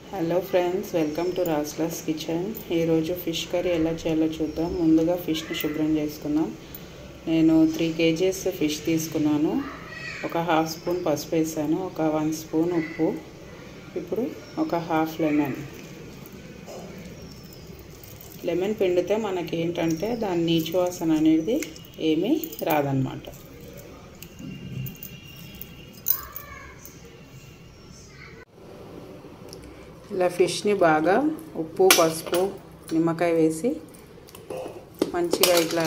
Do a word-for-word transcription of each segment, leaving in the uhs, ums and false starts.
Hello friends, welcome to రాస్లాస్ kitchen. ఈరోజు fish curry ఎలా చేయాలో చూద్దాం. ముందుగా ఫిష్ని శుభ్రం చేసుకుందాం. నేను త్రీ కేజీస్ ఫిష్ తీసుకున్నాను. ఒక హాఫ్ స్పూన్ పసుపు వేసాను, ఒక వన్ స్పూన్ ఉప్పు, ఇప్పుడు ఒక హాఫ్ లెమన్. లెమన్ పిండితే మనకి ఏంటంటే దాని నీచు వాసన అనేది ఏమీ రాదన్నమాట. ఇలా ఫిష్ని బాగా ఉప్పు, పసుపు, నిమ్మకాయ వేసి మంచిగా ఇట్లా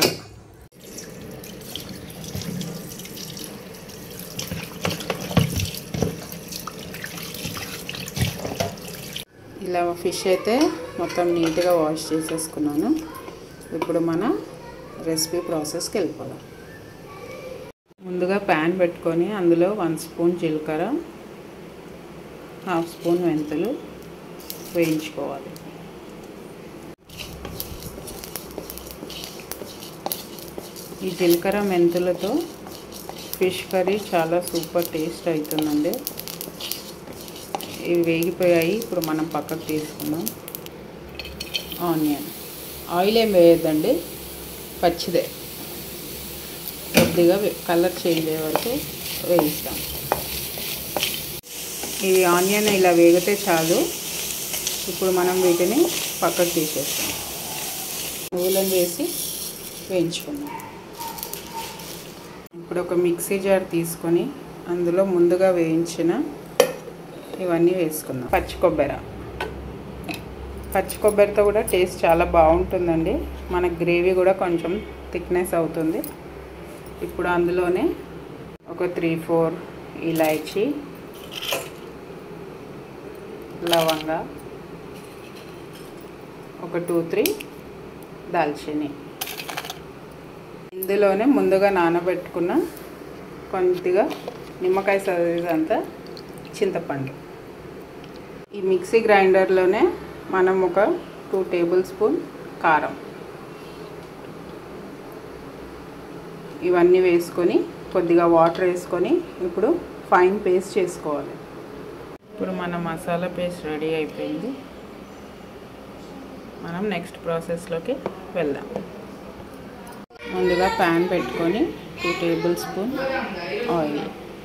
ఇలా ఫిష్ అయితే మొత్తం నీట్గా వాష్ చేసేసుకున్నాను. ఇప్పుడు మన రెసిపీ ప్రాసెస్కి వెళ్ళిపోదాం. ముందుగా ప్యాన్ పెట్టుకొని అందులో వన్ స్పూన్ జీలకర్ర, హాఫ్ స్పూన్ మెంతులు వేయించుకోవాలి. ఈ జీలకర్ర మెంతులతో ఫిష్ కర్రీ చాలా సూపర్ టేస్ట్ అవుతుందండి. ఇవి వేగిపోయాయి, ఇప్పుడు మనం పక్కకు తీసుకుందాం. ఆనియన్, ఆయిల్ ఏం వేయద్దండి, పచ్చిదే. కొద్దిగా కలర్ చేంజ్ అయ్యే వరకు వేయిస్తాం. ఈ ఆనియన్ ఇలా వేగితే చాలు. ఇప్పుడు మనం వీటిని పక్కకు తీసేస్తాం. నువ్వులను వేసి వేయించుకుందాం. ఇప్పుడు ఒక మిక్సీ జార్ తీసుకొని అందులో ముందుగా వేయించిన ఇవన్నీ వేసుకుందాం. పచ్చి కొబ్బరి, పచ్చి కొబ్బరితో కూడా టేస్ట్ చాలా బాగుంటుందండి. మన గ్రేవీ కూడా కొంచెం థిక్నెస్ అవుతుంది. ఇప్పుడు అందులోనే ఒక త్రీ ఫోర్ ఇలాచీ, లవంగా, ఒక టూ త్రీ దాల్చిని, ఇందులోనే ముందుగా నానబెట్టుకున్న కొద్దిగా నిమ్మకాయ సైజ్ అంతా చింతపండు. ఈ మిక్సీ గ్రైండర్లోనే మనం ఒక టూ టేబుల్ స్పూన్ కారం, ఇవన్నీ వేసుకొని కొద్దిగా వాటర్ వేసుకొని ఇప్పుడు ఫైన్ పేస్ట్ చేసుకోవాలి. ఇప్పుడు మన మసాలా పేస్ట్ రెడీ అయిపోయింది. మనం నెక్స్ట్ ప్రాసెస్లోకి వెళ్దాం. ముందుగా ప్యాన్ పెట్టుకొని టూ టేబుల్ స్పూన్ ఆయిల్,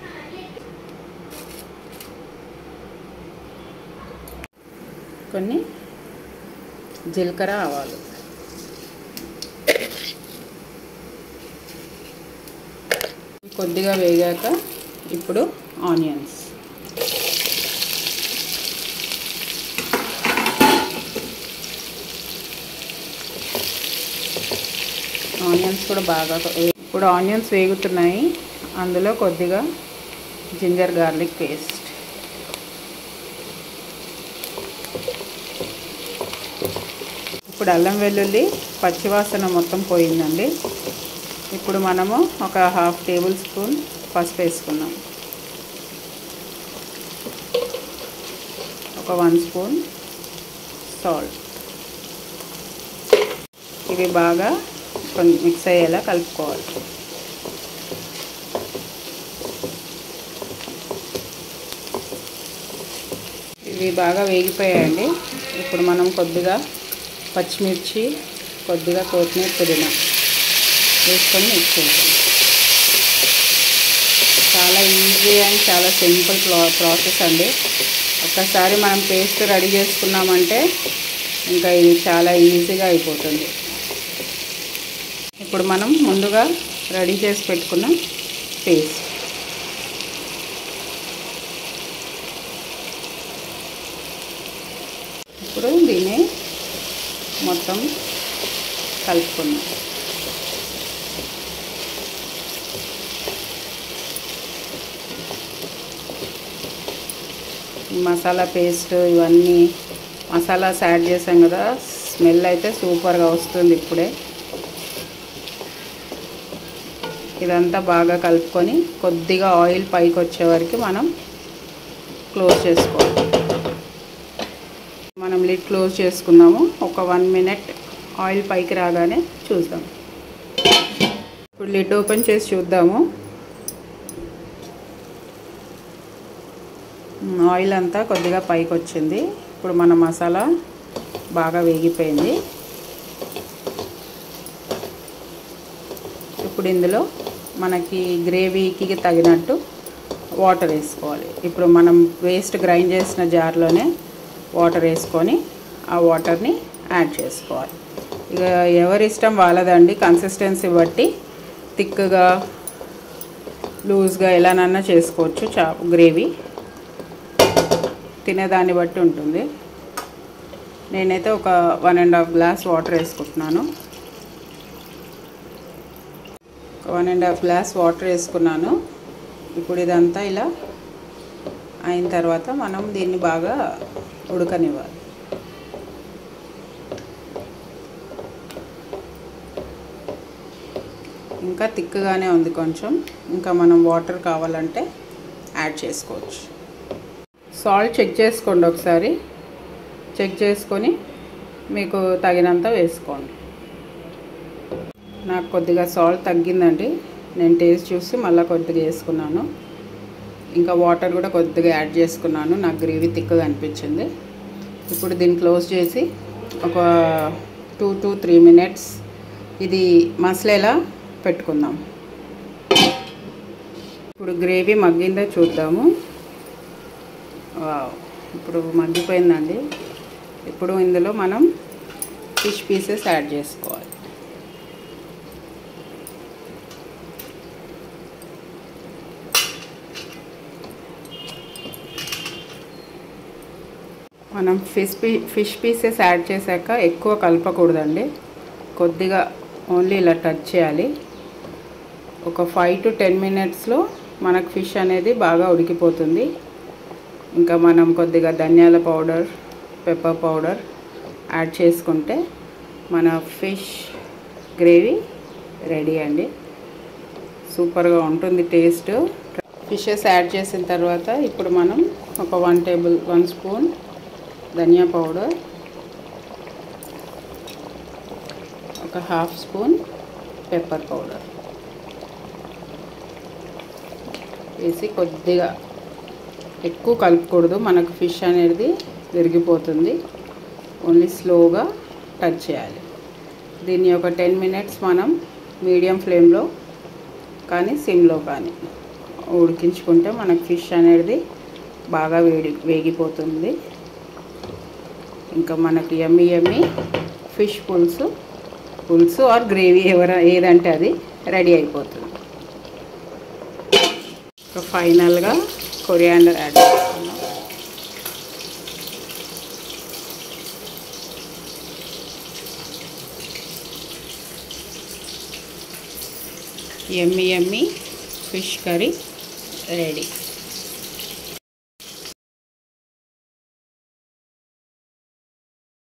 కొన్ని జీలకర్ర, ఆవాలు, కొద్దిగా వేగాక ఇప్పుడు ఆనియన్స్, ఆనియన్స్ కూడా బాగా ఇప్పుడు ఆనియన్స్ వేగుతున్నాయి. అందులో కొద్దిగా జింజర్ గార్లిక్ పేస్ట్, ఇప్పుడు అల్లం వెల్లుల్లి పచ్చివాసన మొత్తం పోయిందండి. ఇప్పుడు మనము ఒక హాఫ్ టేబుల్ స్పూన్ పసుపు వేసుకున్నాం, ఒక వన్ స్పూన్ సాల్ట్. ఇవి బాగా కొంచెం మిక్స్ అయ్యేలా కలుపుకోవాలి. ఇవి బాగా వేగిపోయాయండి. ఇప్పుడు మనం కొద్దిగా పచ్చిమిర్చి, కొద్దిగా కొత్తిమీర, పుదీనా వేసుకొని మిక్స్ చేస్తాం. చాలా ఈజీ అండ్ చాలా సింపుల్ ప్రాసెస్ అండి. ఒక్కసారి మనం పేస్ట్ రెడీ చేసుకున్నామంటే ఇంకా ఇది చాలా ఈజీగా అయిపోతుంది. ఇప్పుడు మనం ముందుగా రెడీ చేసి పెట్టుకున్న పేస్ట్, ఇప్పుడు దీన్ని మొత్తం కలుపుకున్నాం. మసాలా పేస్ట్ ఇవన్నీ మసాలాస్ యాడ్ చేసాం కదా, స్మెల్ అయితే సూపర్గా వస్తుంది. ఇప్పుడే ఇదంతా బాగా కలుపుకొని కొద్దిగా ఆయిల్ పైకి వచ్చే వరకు మనం క్లోజ్ చేసుకోవాలి. మనం లిడ్ క్లోజ్ చేసుకున్నాము. ఒక వన్ మినిట్ ఆయిల్ పైకి రాగానే చూద్దాం. ఇప్పుడు లిడ్ ఓపెన్ చేసి చూద్దాము. ఆయిల్ అంతా కొద్దిగా పైకి వచ్చింది. ఇప్పుడు మన మసాలా బాగా వేగిపోయింది. ఇప్పుడు ఇందులో మనకి గ్రేవీకి తగినట్టు వాటర్ వేసుకోవాలి. ఇప్పుడు మనం వేస్ట్ గ్రైండ్ చేసిన జార్లోనే వాటర్ వేసుకొని ఆ వాటర్ని యాడ్ చేసుకోవాలి. ఇక ఎవరి ఇష్టం వాళ్ళదండి, కన్సిస్టెన్సీ బట్టి థిక్గా లూజ్గా ఎలానన్నా చేసుకోవచ్చు. చా గ్రేవీ తినేదాన్ని బట్టి ఉంటుంది. నేనైతే ఒక one and half glass water వేసుకుంటున్నాను. One and half glass water వేసుకున్నాను. ఇప్పుడు ఇదంతా ఇలా అయిన తర్వాత మనం దీన్ని బాగా ఉడకనివ్వాలి. ఇంకా థిక్గానే ఉంది కొంచెం, ఇంకా మనం వాటర్ కావాలంటే యాడ్ చేసుకోవచ్చు. సాల్ట్ చెక్ చేసుకోండి ఒకసారి. చెక్ చేసుకొని మీకు తగినంత వేసుకోండి. నాకు కొద్దిగా సాల్ట్ తగ్గిందండి. నేను టేస్ట్ చూసి మళ్ళీ కొద్దిగా వేసుకున్నాను. ఇంకా వాటర్ కూడా కొద్దిగా యాడ్ చేసుకున్నాను. నాకు గ్రేవీ థిక్గా అనిపించింది. ఇప్పుడు దీన్ని క్లోజ్ చేసి ఒక టూ టు త్రీ మినిట్స్ ఇది మసలేలా పెట్టుకుందాం. ఇప్పుడు గ్రేవీ మగ్గిందో చూద్దాము. ఇప్పుడు మగ్గిపోయిందండి. ఇప్పుడు ఇందులో మనం ఫిష్ పీసెస్ యాడ్ చేసుకోవాలి. మనం ఫిష్ పీ ఫిష్ పీసెస్ యాడ్ చేశాక ఎక్కువ కలపకూడదండి. కొద్దిగా ఓన్లీ ఇలా టచ్ చేయాలి. ఒక ఫైవ్ టు టెన్ మినిట్స్లో మనకు ఫిష్ అనేది బాగా ఉడికిపోతుంది. ఇంకా మనం కొద్దిగా ధనియాల పౌడర్, పెప్పర్ పౌడర్ యాడ్ చేసుకుంటే మన ఫిష్ గ్రేవీ రెడీ అండి. సూపర్గా ఉంటుంది టేస్ట్. ఫిషెస్ యాడ్ చేసిన తర్వాత ఇప్పుడు మనం ఒక వన్ టేబుల్ వన్ స్పూన్ ధనియా పౌడర్, ఒక హాఫ్ స్పూన్ పెప్పర్ పౌడర్ వేసి కొద్దిగా, ఎక్కువ కలుపుకూడదు, మనకు ఫిష్ అనేది విరిగిపోతుంది. ఓన్లీ స్లోగా టచ్ చేయాలి. దీన్ని ఒక టెన్ మినిట్స్ మనం మీడియం ఫ్లేమ్లో కానీ సిమ్లో కానీ ఉడికించుకుంటే మనకు ఫిష్ అనేది బాగా వేడి వేగిపోతుంది. ఇంకా మనకి యమ్మీ యమ్మీ ఫిష్ పులుసు పులుసు ఆర్ గ్రేవీ ఎవర ఏదంటే అది రెడీ అయిపోతుంది. ఇంకా ఫైనల్గా కొరియాండర్ యాడ్ చేసుకున్నాం. Yummy yummy fish curry ready.